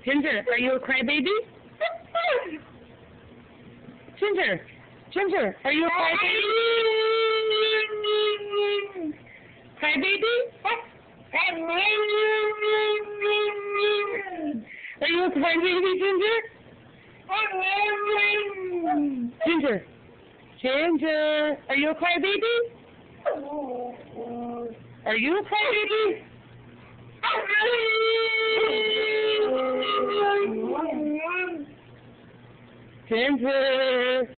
Ginger, are you a crybaby? Ginger, Ginger, are you a crybaby? Crybaby? Are you a crybaby, Ginger? Ginger, Ginger, are you a crybaby? Are you a crybaby? Ginger.